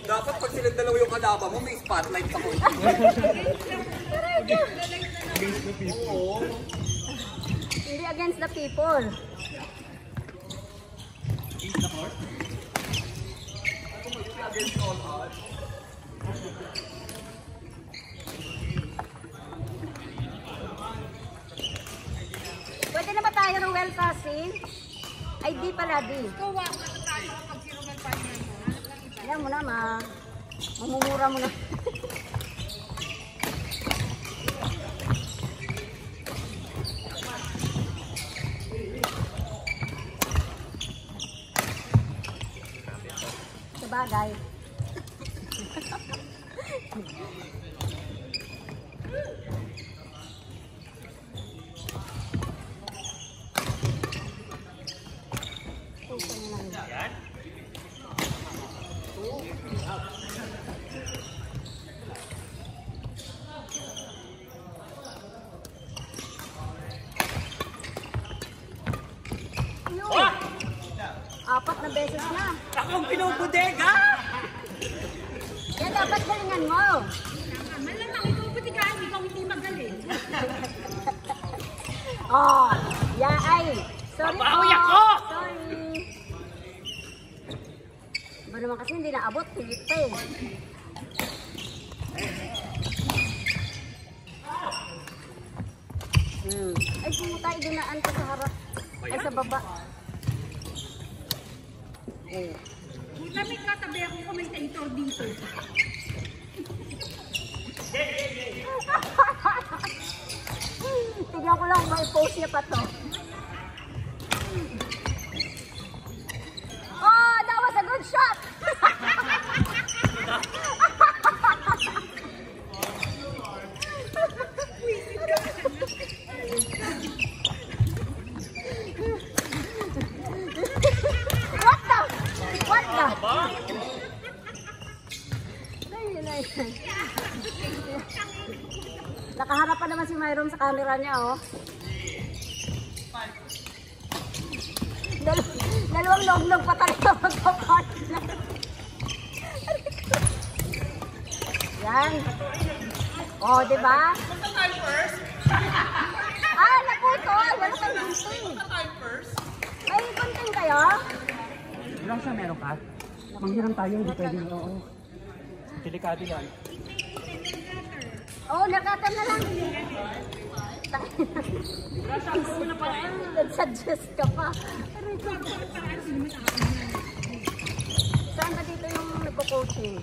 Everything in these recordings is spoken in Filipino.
Dapat pag silang dalawa yung kalaban mo, may spotlight sa konti. Against the people. Hindi against the people. Against the court? Against all odds. Pwede na ba tayo Ruel kasi? Ay di pala di. Ayan mo na mamumura mo na. Sabagay. Apat na beses na. Akong pinubudega! Yan dapat galingan mo. Malamang ikaw butikaan, ikaw hindi magaling. Oh, ya ay. Sorry po. ako! Sorry. Ba naman kasi hindi naabot. Higit pa eh. Ay, puta, idinaan ko sa harap. Ay, sa baba. Buta may katabi ako commentator dito. Tignan ko lang, may post niya pa to. Oh, that was a good shot! What the? Nakaharap pa naman si Myron sa camera niya, oh. Dalawang log-log pa talaga magpapartner. Yan. Oh, di ba? Ah, naputol. Wala kang gunting. May gunting kayo? Ilang siya meron ka? Manghiram tayo, hindi pwede. Oo. Delikado yan. Oh, nakatan na lang. Nag-suggest ka pa. Saan ba dito yung nagko-coaching?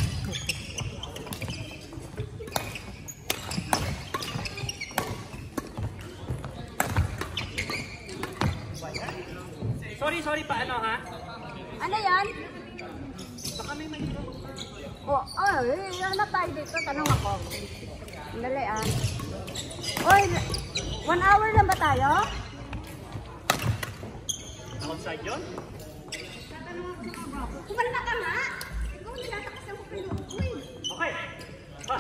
Sorry, paano ha? Ano yan? Baka may mahirap. Oh, hanap tayo dito. Tanong ako. Dali ah. Oy, 1 hour lang ba tayo? Outside yun? Kumalala ka nga. Ikaw nilatakas ako kayo. Uy. Okay. Ha?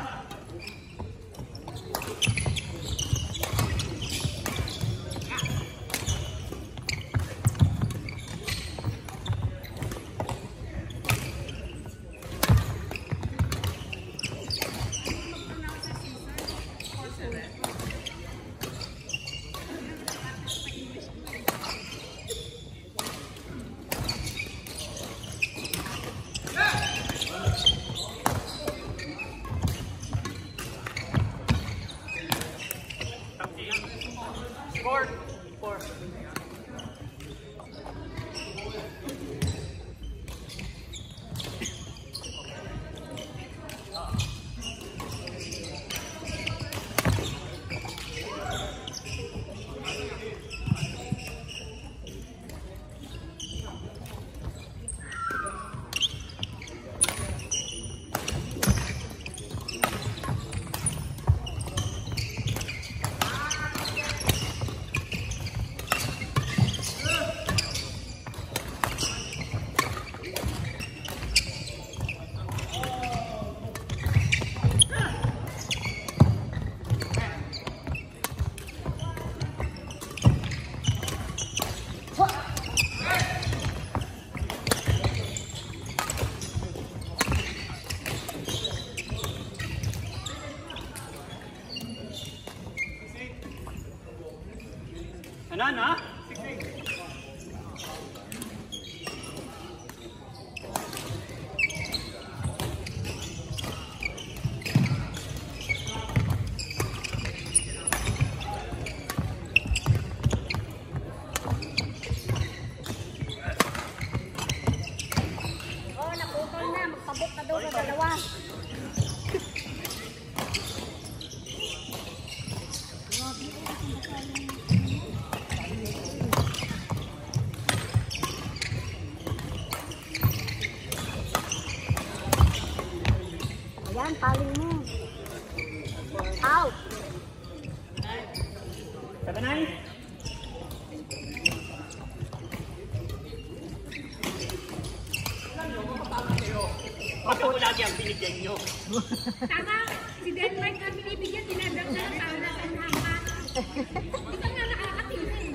Ano, ano? Oh, naputol na. Magpabot na daw sa dalawa. Ayan, paling mo. Out. 7-9? Bakit ko lagi ang binigyan nyo? Tama, si Denmark na binibigyan, dinadagdagan para na sa hanga. Hindi ka nga nakakatingin.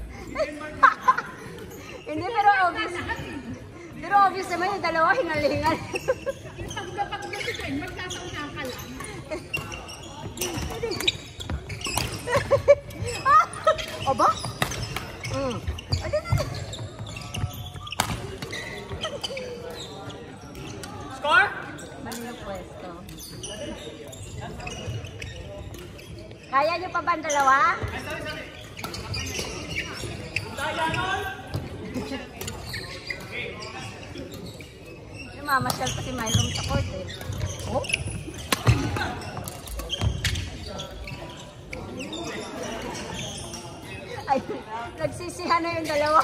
Hindi, pero obvious. Pero obvious naman yung dalawa, hingal-hingal. Yung pagdapagda si Denmark, sasaunang ka lang. Oba? Score? Mali yung pwesto. Kaya nyo pa ba ang dalawa? Mamasyal pa si Myron sa court eh. Oh? Ay, nagsisihan na yung dalawa.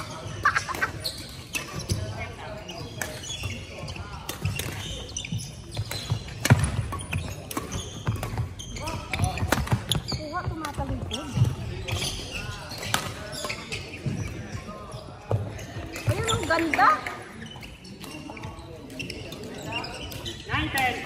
Kuha, tumatalikod. Ayun, ang ganda. 9-10.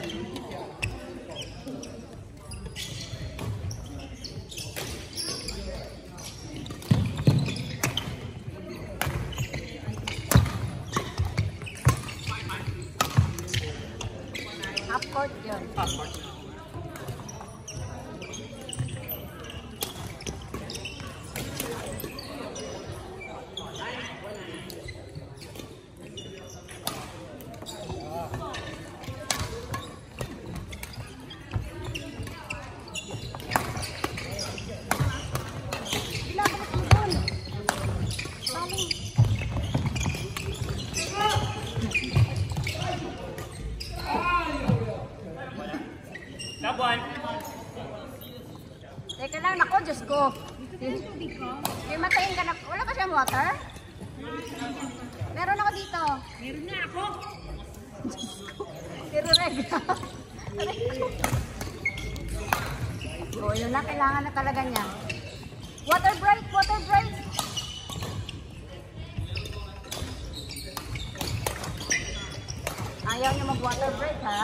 Half court yun. Passport. Binabalik mo doon. Baling. Labuan. Teka lang, nako, Diyos ko. May matayin ka na. Wala ka siyang water? Meron ako dito. Meron nga ako. Tirureg. O, yun na, kailangan na talaga niya. Water break, water break. Ayaw niyo mag-water break, ha?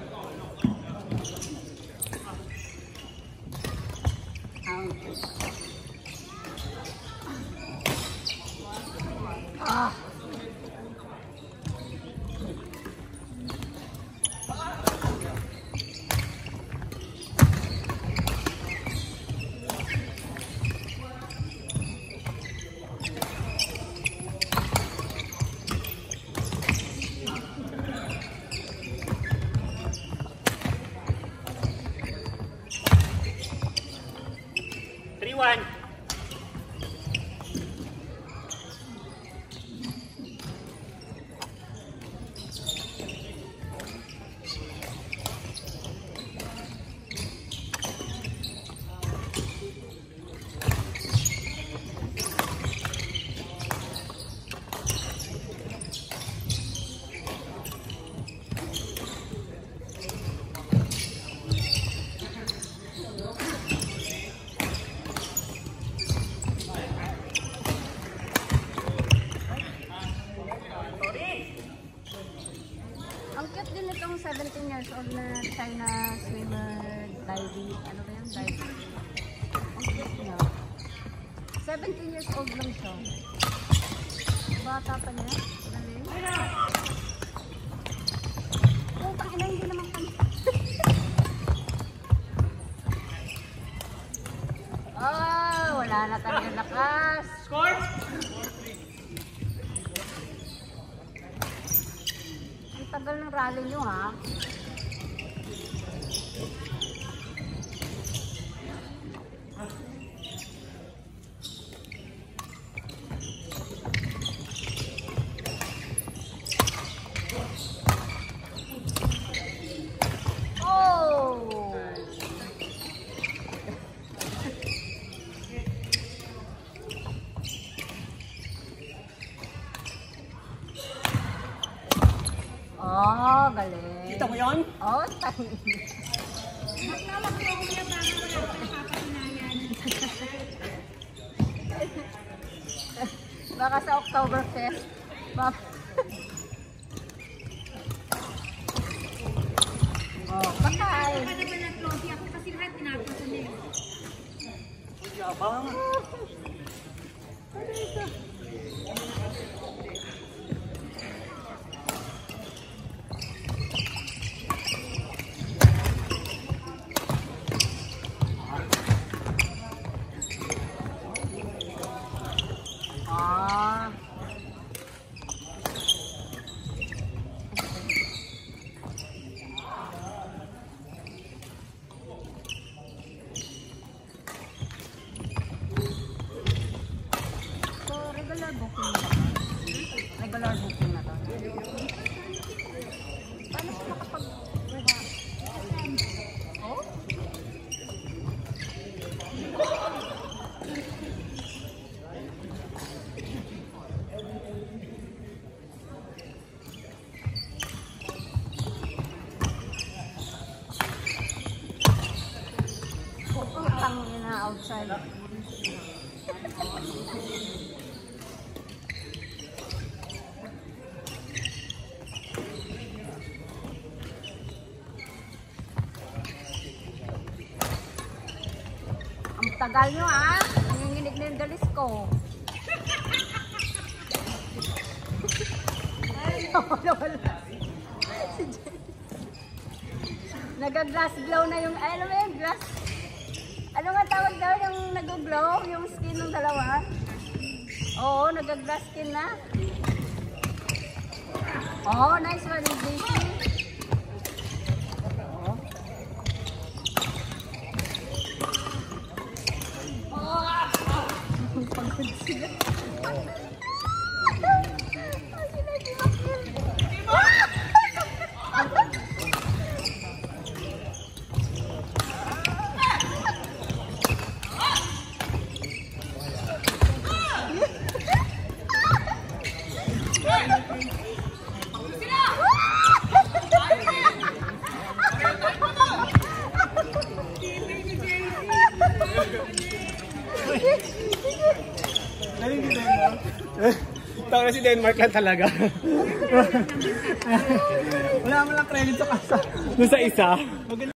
Ah. Three-one. Ang cute din itong 17 years old na China swimmer diving. Ano ba yan? Diving. Ang cute niya. 17 years old lang siya. Bata pa niya. Galing. Oh, pakina, hindi naman pa. Oh, wala na talaga lakas. Score! Ang tagal ng rally nyo, ha? Oh, galing. Kita mo yun? Oh, tayo. Magtawag ko ako niya para wala ko napapakinayan. Baka sa Oktoberfest. Oh, bakay. Kada ba na trophy ako kasi lahat tinapos ko niya. Yabang. Ah. So, regular booking na ba? Regular booking na to. Paano siya makapag-buha? Oh? Utang na outside. Ang tagal nyo, ah. Nanginginig na yung dalis ko. Wala. Nag-glass glow na yung, ay, ano ba yung glass? Ano nga tawag daw yung nag-glow? Yung skin ng dalawa? Oo, nag-glass skin na. Oh, nice one, JC. Pagod sila. Tawag na si Denmark lang talaga. Wala mo lang credit sa kasa. Doon sa isa.